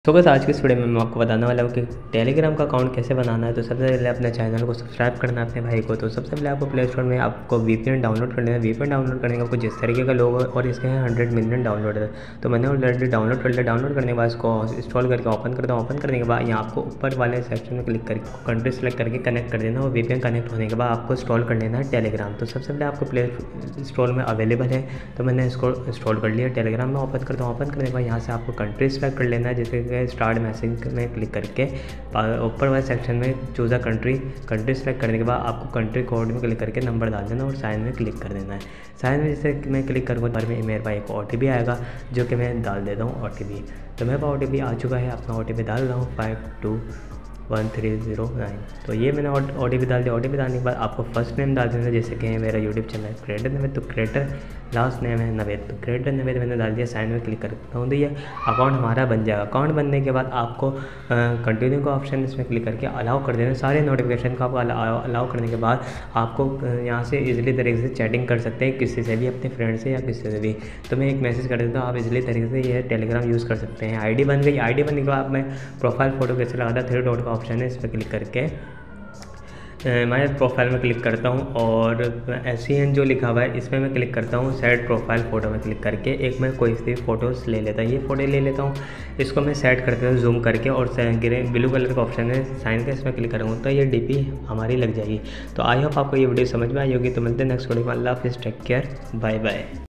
तो बस आज की इस वीडियो में मैं आपको बताने वाला हूँ कि टेलीग्राम का अकाउंट कैसे बनाना है। तो सबसे पहले अपने चैनल को सब्सक्राइब करना है अपने भाई को। तो सबसे पहले आपको प्ले स्टोर में आपको VPN डाउनलोड करना है। VPN डाउनलोड करने का कुछ इस तरीके का लोगो और इसके हैं 100 मिलियन डाउनलोड है। तो मैंने ऑलरेडी डाउनलोड कर लिया। डाउनलोड करने के बाद इसको इंस्टॉल करके ओपन करता हूँ। ओपन करने के बाद यहाँ आपको ऊपर वाले सेक्शन में क्लिक करके कंट्री सेलेक्ट करके कनेक्ट कर देना और VPN कनेक्ट होने के बाद आपको इंस्टॉल कर लेना है टेलीग्राम। तो सबसे पहले आपको प्ले स्टोर में अवेलेबल है, तो मैंने इसको इंस्टॉल कर लिया। टेलीग्राम में ओपन करता हूँ। ओपन करने के बाद यहाँ से आपको कंट्री सेलेक्ट कर लेना है, जैसे कि स्टार्ट मैसेज में क्लिक करके ऊपर वाले सेक्शन में चूज़ अ कंट्री सेलेक्ट करने के बाद आपको कंट्री कोड में क्लिक करके नंबर डाल देना और साइन में क्लिक कर देना है। साइन में जैसे मैं क्लिक करूँगा तो मेरे पास एक OTP आएगा जो कि मैं डाल देता हूँ OTP। तो मेरे पास OTP आ चुका है, अपना OTP डाल रहा हूँ 521309। तो ये मैंने OTP डाल दिया। OTP डालने के बाद आपको फर्स्ट नेम डाल देना, जैसे कि मेरा यूट्यूब चैनल है क्रिएटर नवेद, तो क्रिएटर लास्ट नेम है नवेद, तो क्रिएटर नवेद मैंने डाल दिया। साइन में क्लिक करता हूँ तो ये अकाउंट हमारा बन जाएगा। अकाउंट बनने के बाद आपको कंटिन्यू का ऑप्शन इसमें क्लिक करके अलाउ कर देना। सारे नोटिफिकेशन को आपको अलाउ करने के बाद आपको यहाँ से ईजिली तरीके से चैटिंग कर सकते हैं किसी से भी, अपने फ्रेंड से या किसी से भी। तो मैं एक मैसेज कर देता हूँ, आप ईजिली तरीके से ये टेलीग्राम यूज़ कर सकते हैं। ID बन गई। ID बनने के बाद मैं प्रोफाइल फ़ोटो कैसे लगाता, 3 डॉट का ऑप्शन है, इस पर क्लिक करके मैं प्रोफाइल में क्लिक करता हूँ और SCN जो लिखा हुआ है इसमें मैं क्लिक करता हूँ। सेट प्रोफाइल फ़ोटो में क्लिक करके एक मैं कोई सी फ़ोटोज़ ले लेता हूँ। ये फ़ोटो ले लेता हूँ, इसको मैं सेट करते हूँ जूम करके और ब्लू कलर का ऑप्शन है साइन का, इसमें क्लिक करूँगा तो ये DP हमारी लग जाएगी। तो आई होप आपको ये वीडियो समझ में आई होगी। तो मिलते हैं नेक्स्ट वीडियो में। अल्लाह हाफिज़, टेक केयर, बाय बाय।